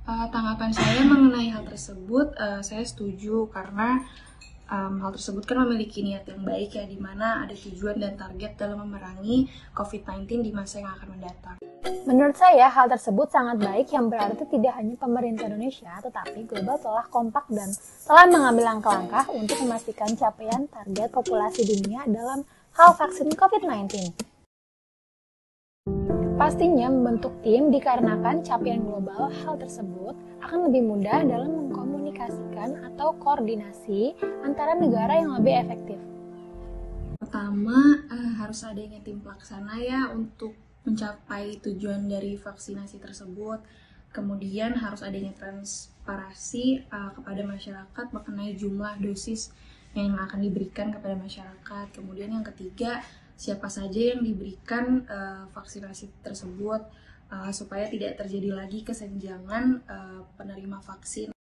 Tanggapan saya mengenai hal tersebut, saya setuju karena hal tersebut kan memiliki niat yang baik ya, di mana ada tujuan dan target dalam memerangi COVID-19 di masa yang akan mendatang. Menurut saya, hal tersebut sangat baik yang berarti tidak hanya pemerintah Indonesia, tetapi global telah kompak dan telah mengambil langkah-langkah untuk memastikan capaian target populasi dunia dalam hal vaksin COVID-19. Pastinya membentuk tim dikarenakan capaian global hal tersebut akan lebih mudah dalam mengkomunikasikan atau koordinasi antara negara yang lebih efektif. Pertama, harus adanya tim pelaksana ya untuk mencapai tujuan dari vaksinasi tersebut. Kemudian harus adanya transparansi kepada masyarakat mengenai jumlah dosis yang akan diberikan kepada masyarakat. Kemudian yang ketiga, siapa saja yang diberikan vaksinasi tersebut supaya tidak terjadi lagi kesenjangan penerima vaksin.